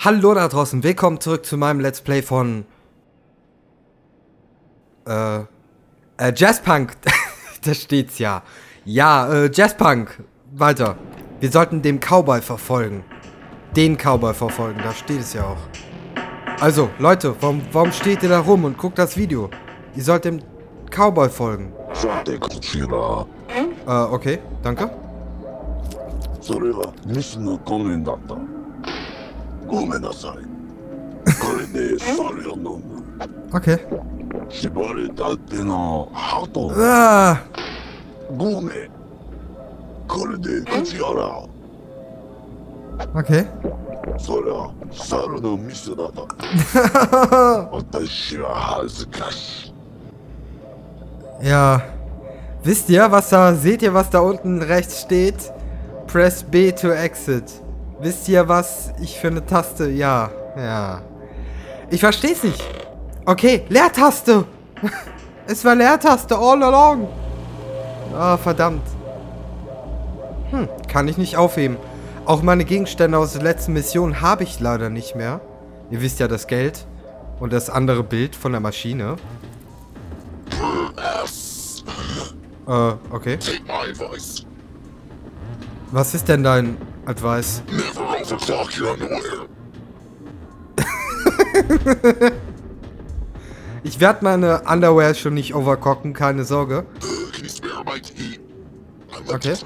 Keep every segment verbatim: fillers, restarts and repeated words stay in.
Hallo da draußen, willkommen zurück zu meinem Let's Play von äh, äh Jazzpunk. Da steht's ja. Ja, äh, Jazzpunk. Weiter. Wir sollten den Cowboy verfolgen. Den Cowboy verfolgen, da steht es ja auch. Also, Leute, warum, warum steht ihr da rum und guckt das Video? Ihr sollt dem Cowboy folgen. Äh, okay, danke. Okay. Ah. Okay. Ja. Wisst ihr, was da, seht ihr, was da unten rechts steht? Press B to exit. Wisst ihr, was ich für eine Taste? Ja, ja. Ich versteh's nicht. Okay, Leertaste. Es war Leertaste all along. Ah, verdammt. Hm, kann ich nicht aufheben. Auch meine Gegenstände aus der letzten Mission habe ich leider nicht mehr. Ihr wisst ja, das Geld und das andere Bild von der Maschine. Äh, okay. Was ist denn dein Advice? Ich werde meine Underwear schon nicht overcocken, keine Sorge. Okay.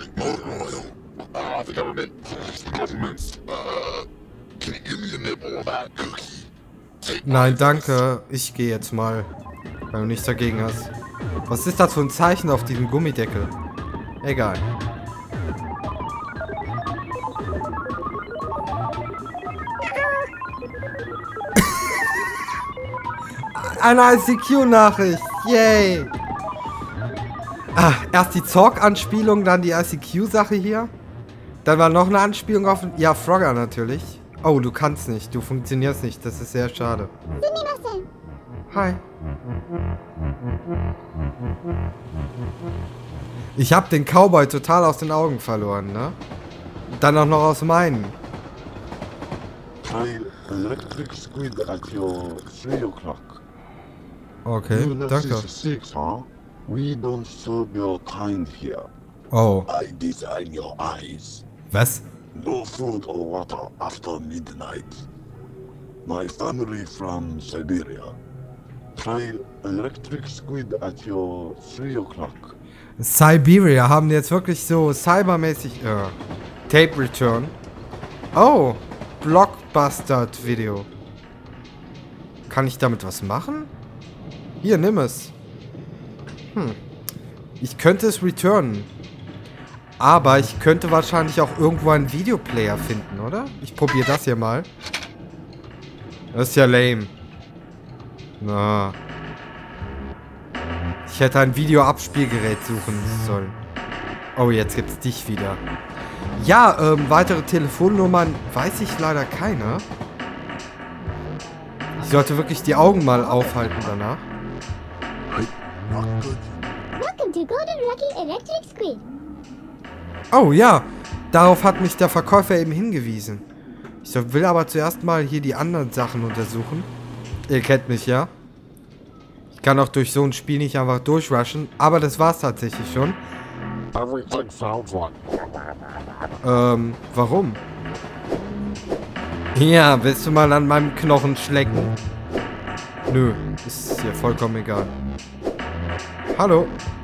Nein, danke. Ich gehe jetzt mal, wenn du nichts dagegen hast. Was ist das für ein Zeichen auf diesem Gummideckel? Egal. Eine I C Q-Nachricht. Yay. Ah, erst die Zorg-Anspielung, dann die I C Q-Sache hier. Dann war noch eine Anspielung auf... Ja, Frogger natürlich. Oh, du kannst nicht. Du funktionierst nicht. Das ist sehr schade. Hi. Ich habe den Cowboy total aus den Augen verloren, ne? Dann auch noch aus meinen. Okay, danke. Oh. Was? No food or water after midnight. My family from Siberia. Try electric squid at your three o'clock. Siberia haben jetzt wirklich so cybermäßig äh, Tape Return. Oh, Blockbuster-Video. Kann ich damit was machen? Hier, nimm es. Hm. Ich könnte es returnen. Aber ich könnte wahrscheinlich auch irgendwo einen Videoplayer finden, oder? Ich probiere das hier mal. Das ist ja lame. Na. Ich hätte ein Videoabspielgerät suchen sollen. Oh, jetzt gibt's dich wieder. Ja, ähm, weitere Telefonnummern weiß ich leider keine. Ich sollte wirklich die Augen mal aufhalten danach. Welcome to Golden Lucky Electric Squid. Oh ja, darauf hat mich der Verkäufer eben hingewiesen. Ich will aber zuerst mal hier die anderen Sachen untersuchen. Ihr kennt mich, ja? Ich kann auch durch so ein Spiel nicht einfach durchrushen, aber das war's tatsächlich schon. Ähm, warum? Ja, willst du mal an meinem Knochen schlecken? Nö, ist ja vollkommen egal. Hallo?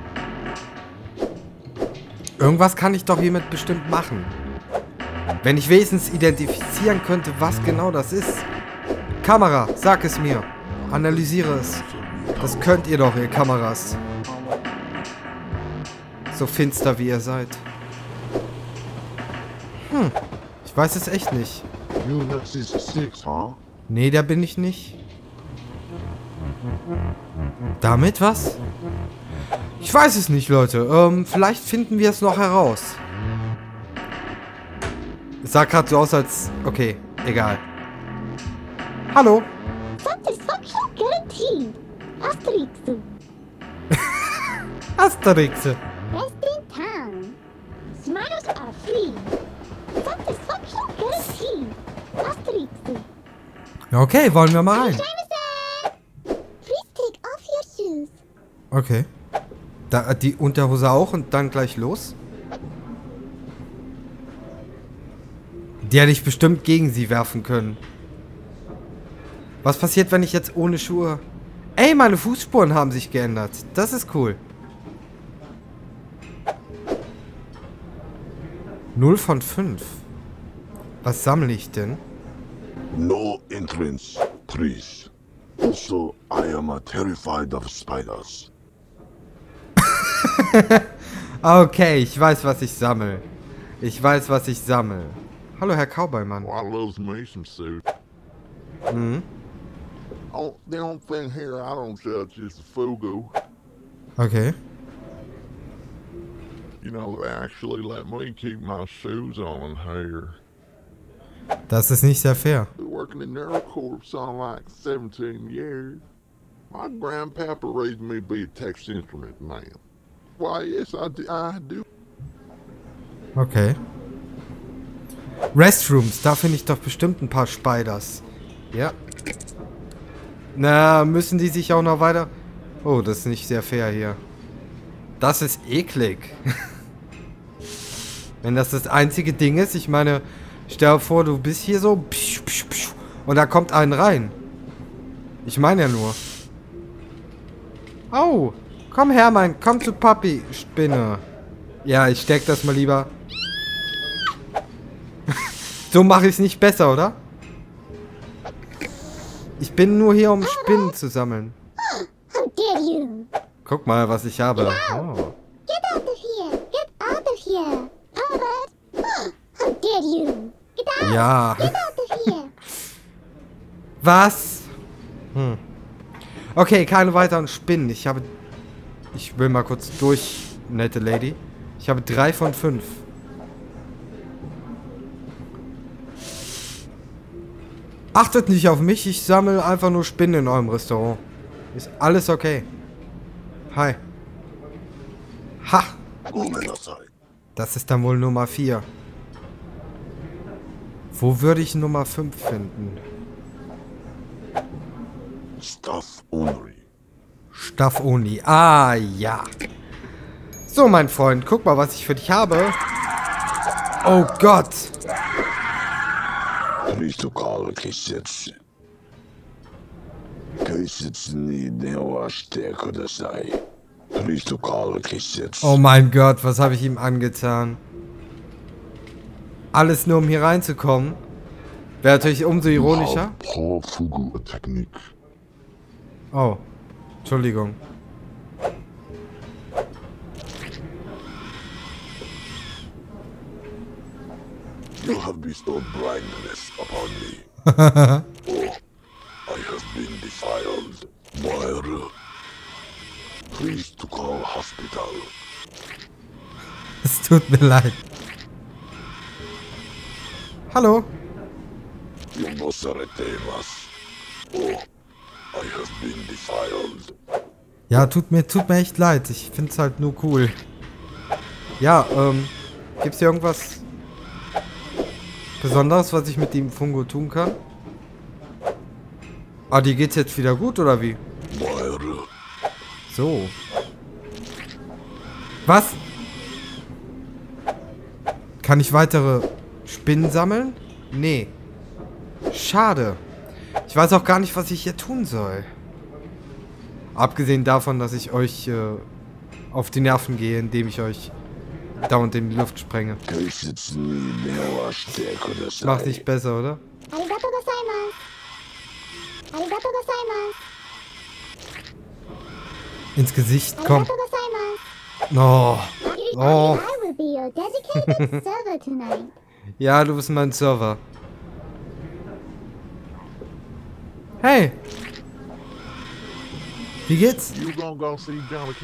Irgendwas kann ich doch hiermit bestimmt machen. Wenn ich wenigstens identifizieren könnte, was genau das ist. Kamera, sag es mir. Analysiere es. Das könnt ihr doch, ihr Kameras. So finster wie ihr seid. Hm, ich weiß es echt nicht. Nee, da bin ich nicht. Damit was? Ich weiß es nicht, Leute. Ähm, vielleicht finden wir es noch heraus. Es sah gerade so aus, als... Okay, egal. Hallo. Satisfaction guaranteed. Asterix. Asterix. Rest in town. Smiles are free. Satisfaction guaranteed. Asterix. Okay, wollen wir mal rein. Jameson! Please take off your shoes. Okay. Da, die Unterhose auch und dann gleich los? Die hätte ich bestimmt gegen sie werfen können. Was passiert, wenn ich jetzt ohne Schuhe... Ey, meine Fußspuren haben sich geändert. Das ist cool. null von fünf. Was sammle ich denn? No entrance, please. Also, I am uh, terrified of spiders. Okay, ich weiß, was ich sammle. Ich weiß, was ich sammle. Hallo, Herr Cowboymann. Well, I love me some suit. Mhm. Oh, the only thing here I don't judge is the fugu. Okay. You know, they actually let me keep my shoes on here. Das ist nicht sehr fair. Been working in NeuroCorp on like seventeen years. My grandpapa raised me to be a Texas Instrument man. Why, yes, I do. I do. Okay. Restrooms, da finde ich doch bestimmt ein paar Spiders. Ja. Na, müssen die sich auch noch weiter... Oh, das ist nicht sehr fair hier. Das ist eklig. Wenn das das einzige Ding ist, ich meine, stell dir vor, du bist hier so... Und da kommt ein rein. Ich meine ja nur. Oh, komm her, mein, komm zu Papi, Spinne. Ja, ich steck das mal lieber. So mache ich es nicht besser, oder? Ich bin nur hier, um Spinnen zu sammeln. How dare you? Guck mal, was ich habe. Oh. Get out of here! Get out of here! Albert! How dare you? Get out! Ja. Get out of here! Was? Hm. Okay, keine weiteren Spinnen. Ich habe... Ich will mal kurz durch, nette Lady. Ich habe drei von fünf. Achtet nicht auf mich, ich sammle einfach nur Spinnen in eurem Restaurant. Ist alles okay. Hi. Ha! Das ist dann wohl Nummer vier. Wo würde ich Nummer fünf finden? Stuff only. Stuff only. Ah, ja. So, mein Freund, guck mal, was ich für dich habe. Oh Gott. Please to call Kissetsu. Kissetsu ni denwa shite kudasai. Please to call Kissetsu. Oh mein Gott, was habe ich ihm angetan? Alles nur, um hier reinzukommen. Wäre natürlich umso ironischer. Poor fugu technique. Oh, Entschuldigung. You have bestowed blindness upon me. Oh, I have been defiled. Moira. Please to call hospital. Es tut mir leid. Hallo? You must retain us. Oh, I have been defiled. Ja, tut mir, tut mir echt leid. Ich find's halt nur cool. Ja, ähm, gibt's hier irgendwas Besonderes, was ich mit dem Fungo tun kann? Ah, die geht's jetzt wieder gut, oder wie? Moira. So. Was? Kann ich weitere Spinnen sammeln? Nee. Schade. Ich weiß auch gar nicht, was ich hier tun soll. Abgesehen davon, dass ich euch äh, auf die Nerven gehe, indem ich euch dauernd in die Luft sprenge. Macht nicht besser, oder? Arigatou gozaimasu. Arigatou gozaimasu. Ins Gesicht, komm. Arigatou gozaimasu. Oh. Oh. I will be your dedicated server tonight. Ja, du bist mein Server. Hey. Wie geht's? You gonna go see Johnny?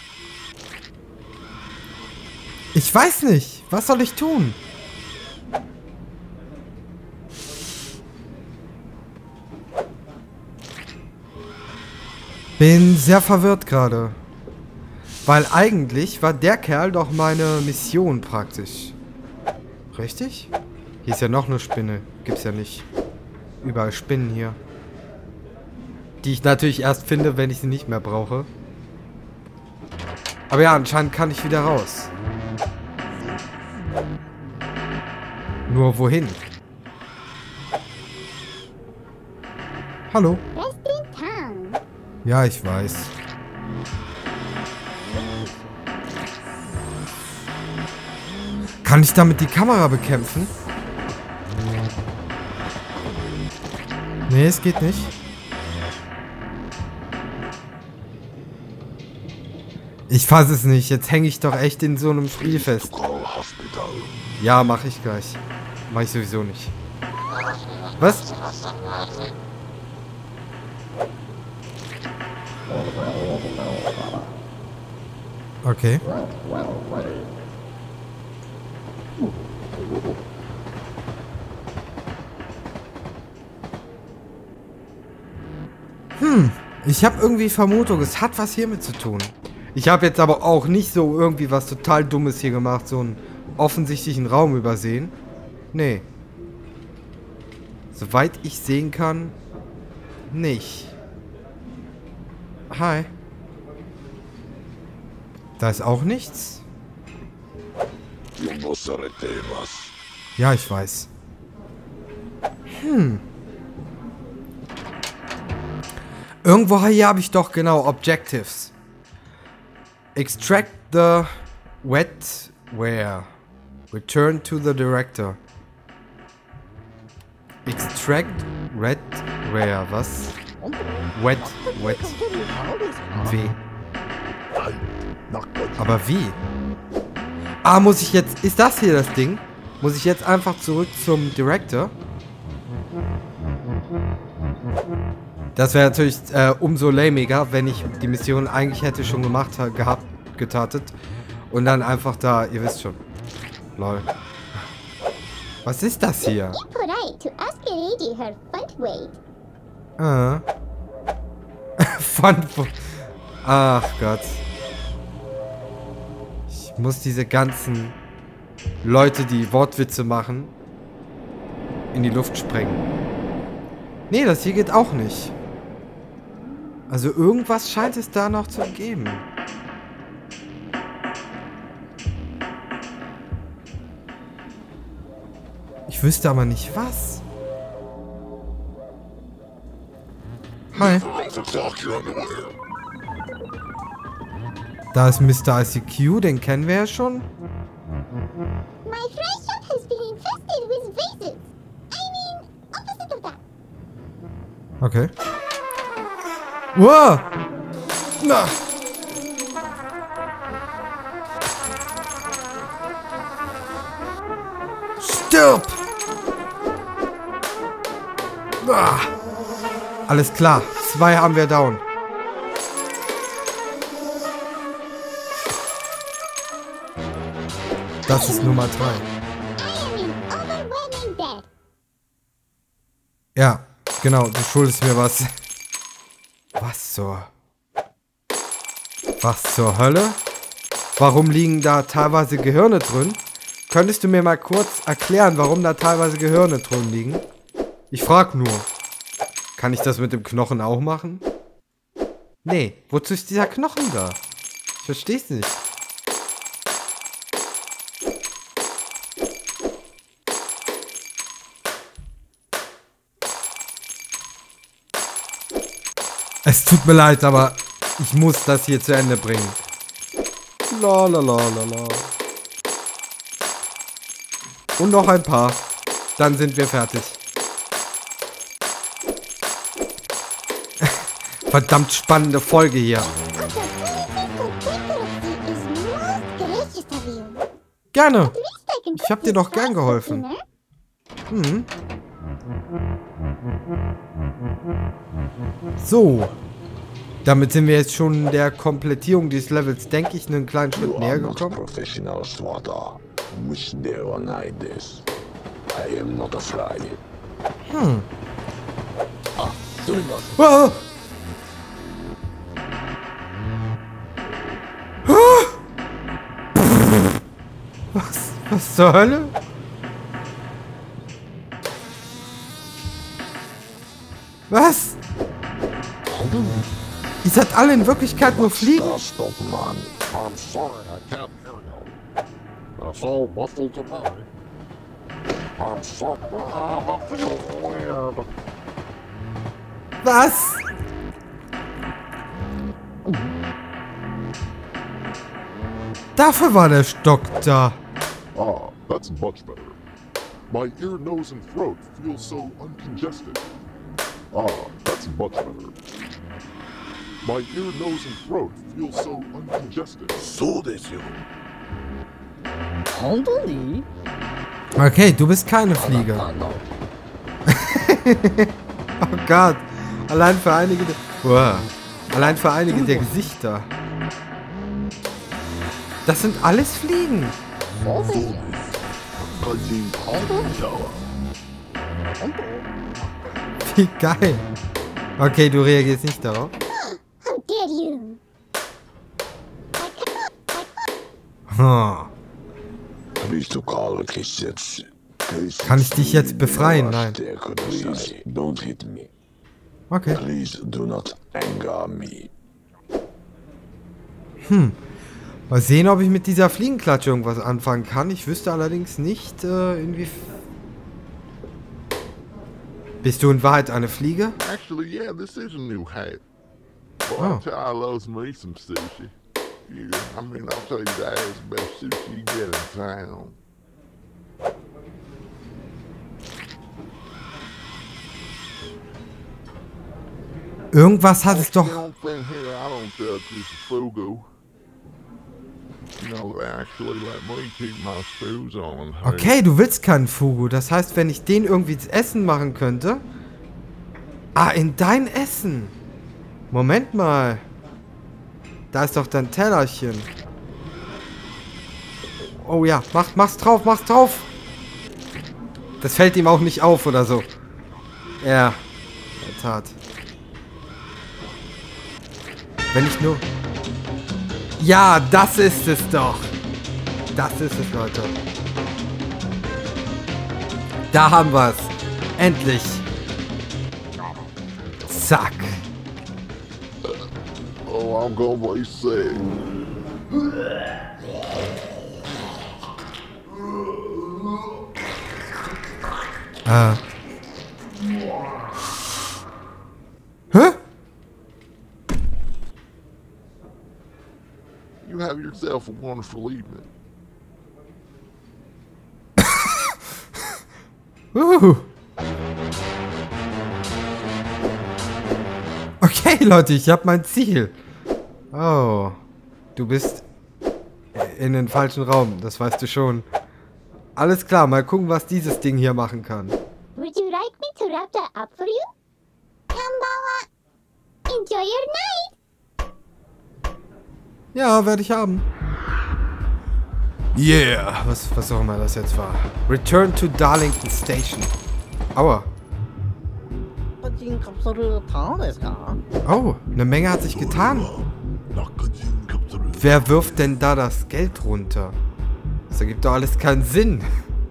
Ich weiß nicht. Was soll ich tun? Bin sehr verwirrt gerade. Weil eigentlich war der Kerl doch meine Mission praktisch. Richtig? Hier ist ja noch eine Spinne. Gibt's ja nicht. überall Spinnen hier. Die ich natürlich erst finde, wenn ich sie nicht mehr brauche. Aber ja, anscheinend kann ich wieder raus. Nur wohin? Hallo? Ja, ich weiß. Kann ich damit die Kamera bekämpfen? Nee, es geht nicht. Ich fasse es nicht. Jetzt hänge ich doch echt in so einem Spiel fest. Ja, mache ich gleich. Mache ich sowieso nicht. Was? Okay. Hm, ich habe irgendwie Vermutung, es hat was hiermit zu tun. Ich habe jetzt aber auch nicht so irgendwie was total Dummes hier gemacht, so einen offensichtlichen Raum übersehen. Nee. Soweit ich sehen kann, nicht. Hi. Da ist auch nichts? Ja, ich weiß. Hm. Irgendwo hier habe ich doch genau Objectives. Extract the wetware. Return to the director. Extract wetware. Was? Wet, wet. W. Aber wie? Ah, muss ich jetzt... Ist das hier das Ding? Muss ich jetzt einfach zurück zum Director? Das wäre natürlich äh, umso lamiger, wenn ich die Mission eigentlich hätte schon gemacht gehabt, getartet. Und dann einfach da, ihr wisst schon. Lol. Was ist das hier? Ah. Fun. Ach Gott. Ich muss diese ganzen Leute, die Wortwitze machen, in die Luft sprengen. Nee, das hier geht auch nicht. Also irgendwas scheint es da noch zu geben. Ich wüsste aber nicht was. Hi. Da ist Mister I C Q, den kennen wir ja schon. Okay. Wow! Na! Stirb! Ah. Alles klar. Zwei haben wir down. Das ist Nummer drei. Ja, genau. Du schuldest mir was. Was zur... Was zur Hölle? Warum liegen da teilweise Gehirne drin? Könntest du mir mal kurz erklären, warum da teilweise Gehirne drin liegen? Ich frag nur. Kann ich das mit dem Knochen auch machen? Nee, wozu ist dieser Knochen da? Ich versteh's nicht. Es tut mir leid, aber ich muss das hier zu Ende bringen. La la la la la. Und noch ein paar. Dann sind wir fertig. Verdammt spannende Folge hier. Gerne. Ich hab dir doch gern geholfen. Hm. So. Damit sind wir jetzt schon der Komplettierung dieses Levels, denke ich, einen kleinen Schritt näher gekommen. Hm. Ah. Was? Was zur Hölle? Was? Ihr seid alle in Wirklichkeit nur Fliegen? Stop, man. I'm sorry, I can't hear you. That's all muffled to me. I'm sorry, I feel weird. Was? Dafür war der Stock da. Ah, that's much better. My ear, nose, and throat feel so uncongested. Ah, that's much better. My ear, nose, and throat feel so uncongested. So desu. Okay, du bist keine Fliege. Oh Gott. Allein für einige der... Wow. Allein für einige der Gesichter. Das sind alles Fliegen. Wie geil. Okay, du reagierst nicht darauf. How dare you? Oh. Kann ich dich jetzt befreien? Nein. Okay. Hm. Mal sehen, ob ich mit dieser Fliegenklatsche irgendwas anfangen kann. Ich wüsste allerdings nicht, äh, inwie... Bist du in Wahrheit eine Fliege? Actually, yeah, this is a new hat. Well, Oh. I'll tell you, I loves me some sushi. Yeah, I mean, I'll tell you that is the best sushi you get in town. Irgendwas hat es doch... The only thing here I don't touch is the fugu. You know, they actually let me keep my shoes on. Okay, du willst keinen Fugu. Das heißt, wenn ich den irgendwie ins Essen machen könnte... Ah, in dein Essen. Moment mal. Da ist doch dein Tellerchen. Oh ja, mach, mach's drauf, mach's drauf. Das fällt ihm auch nicht auf oder so. Ja, in der Tat. Wenn ich nur... Ja, das ist es doch. Das ist es, Leute. Da haben wir es. Endlich. Zack. Oh, I'm gonna be sick. Äh. Hä? You have yourself a wonderful evening. Uh. Okay, Leute, ich habe mein Ziel. Oh. Du bist in den falschen Raum, das weißt du schon. Alles klar, mal gucken, was dieses Ding hier machen kann. Would you like me to wrap that up for you? Konbawa. Enjoy your night. Ja, werde ich haben. Yeah, was, was auch immer das jetzt war. Return to Darlington Station. Aua. Oh, eine Menge hat sich getan. Wer wirft denn da das Geld runter? Das ergibt doch alles keinen Sinn.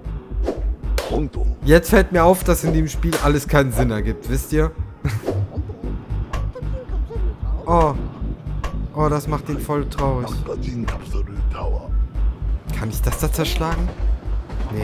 Jetzt fällt mir auf, dass in dem Spiel alles keinen Sinn ergibt, wisst ihr? Oh. Oh, das macht ihn voll traurig. Kann ich das da zerschlagen? Nee.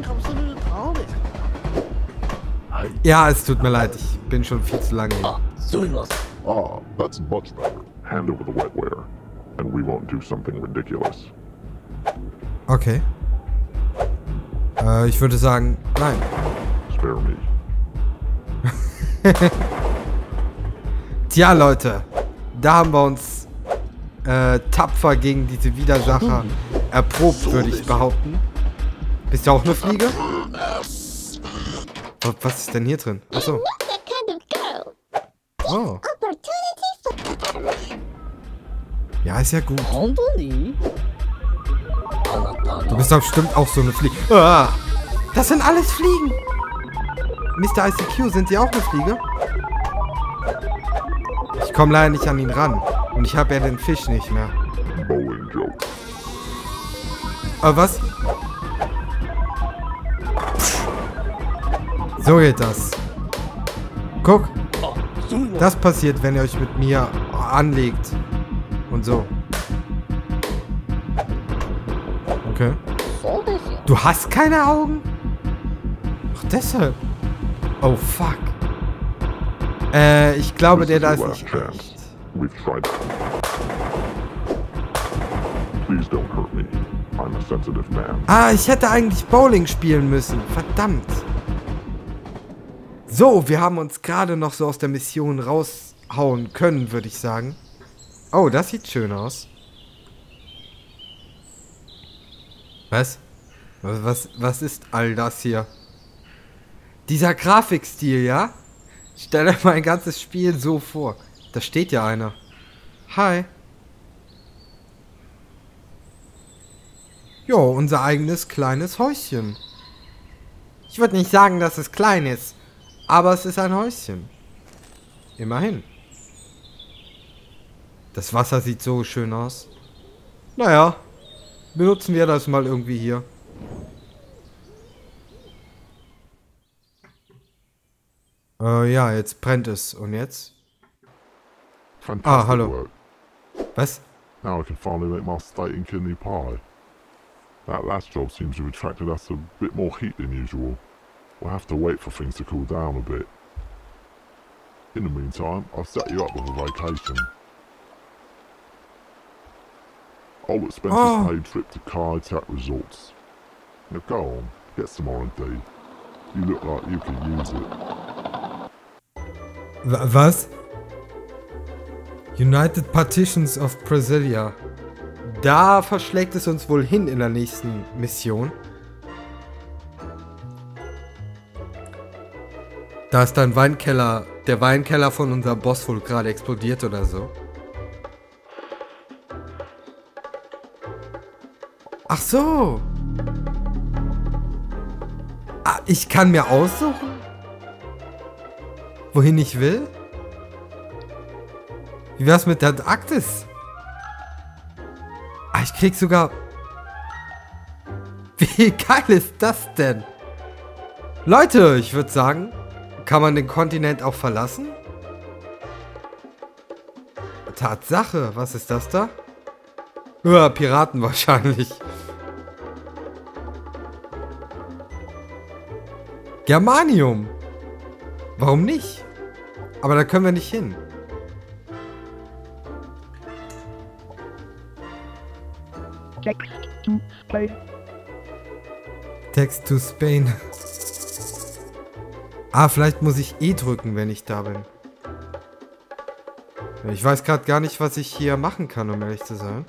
Ja, es tut mir leid, ich bin schon viel zu lange hier. Ah, that's much better. Hand over the wetware, and we won't do something ridiculous. Okay. Äh, ich würde sagen, nein. Spare me. Tja, Leute. Da haben wir uns äh, tapfer gegen diese Widersacher erprobt, würde ich behaupten. Bist du auch eine Fliege? Oh, was ist denn hier drin? Achso. Not that kind of girl. Oh. Opportunity for... Ja, ist ja gut. Du bist doch bestimmt auch so eine Fliege. Ah, das sind alles Fliegen. Mister I C Q, sind Sie auch eine Fliege? Ich komme leider nicht an ihn ran. Und ich habe ja den Fisch nicht mehr. Bowling joke. Aber was? So geht das. Guck. Das passiert, wenn ihr euch mit mir anlegt. Und so. Okay. Du hast keine Augen? Ach, deshalb. Oh, fuck. Äh, ich glaube, der da ist nicht echt. We've tried. Please don't hurt me. I'm a sensitive man. Ah, ich hätte eigentlich Bowling spielen müssen. Verdammt. So, wir haben uns gerade noch so aus der Mission raushauen können, würde ich sagen. Oh, das sieht schön aus. Was? Was, was, was ist all das hier? Dieser Grafikstil, ja? Stell dir mal ein ganzes Spiel so vor. Da steht ja einer. Hi. Jo, unser eigenes kleines Häuschen. Ich würde nicht sagen, dass es klein ist, aber es ist ein Häuschen. Immerhin. Das Wasser sieht so schön aus. Naja, benutzen wir das mal irgendwie hier. Äh, ja, jetzt brennt es. Und jetzt? Fantastic Ah, hallo. work. Was? Now I can finally make my steak and kidney pie. That last job seems to have attracted us a bit more heat than usual. We'll have to wait for things to cool down a bit. In the meantime, I've set you up with a vacation. Old expenses Oh. paid trip to Kai Tak Resorts. Now go on, get some R and D. You look like you could use it. W was? United Partitions of Brasilia. Da verschlägt es uns wohl hin in der nächsten Mission. Da ist dein Weinkeller, der Weinkeller von unserem Boss wohl gerade explodiert oder so. Ach so. Ah, ich kann mir aussuchen, wohin ich will? Wie wär's mit der Antarktis? Ah, ich krieg sogar... Wie geil ist das denn? Leute, ich würde sagen, kann man den Kontinent auch verlassen? Tatsache, was ist das da? Ja, Piraten wahrscheinlich. Germanium. Warum nicht? Aber da können wir nicht hin. Text to Spain. Text to Spain. Ah, vielleicht muss ich E drücken, wenn ich da bin. Ich weiß gerade gar nicht, was ich hier machen kann, um ehrlich zu sein.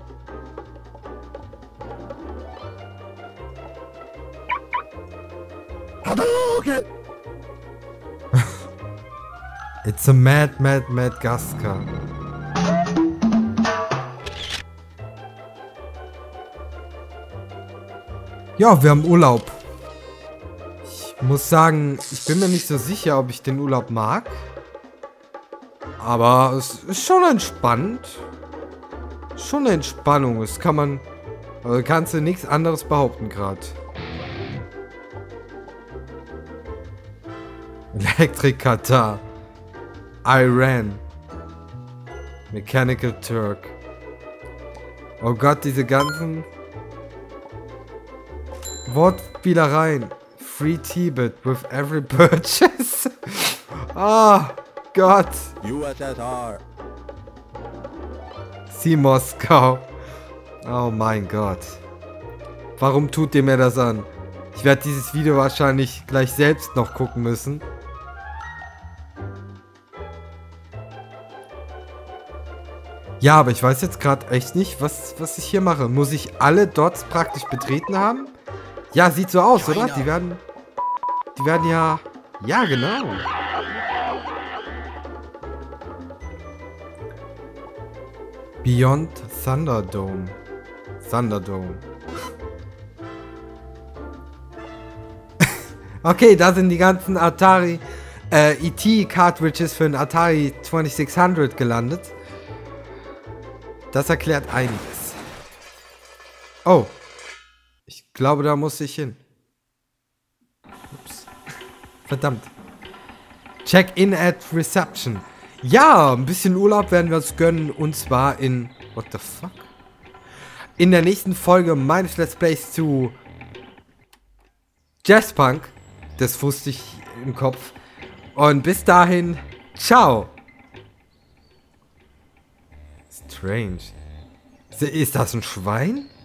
It's a mad, mad, mad Gaska. Ja, wir haben Urlaub. Ich muss sagen, ich bin mir nicht so sicher, ob ich den Urlaub mag. Aber es ist schon entspannt. Schon eine Entspannung. Das kann man... Also kannst du nichts anderes behaupten gerade. Electric Qatar. Iran. Mechanical Turk. Oh Gott, diese ganzen Wortspielereien. Free Tibet with every purchase. Oh Gott. U S S R. See Moskau. Oh mein Gott. Warum tut ihr mir das an? Ich werde dieses Video wahrscheinlich gleich selbst noch gucken müssen. Ja, aber ich weiß jetzt gerade echt nicht, was, was ich hier mache. Muss ich alle Dots praktisch betreten haben? Ja, sieht so aus, oder? Die werden... Die werden ja... Ja, genau. Beyond Thunderdome. Thunderdome. Okay, da sind die ganzen Atari äh, E T-Cartridges für den Atari twenty-six hundred gelandet. Das erklärt einiges. Oh. Ich glaube, da muss ich hin. Ups. Verdammt. Check in at reception. Ja, ein bisschen Urlaub werden wir uns gönnen. Und zwar in... What the fuck? In der nächsten Folge meines Let's Plays zu... Jazzpunk. Das wusste ich im Kopf. Und bis dahin... Ciao. Strange. Ist das ein Schwein?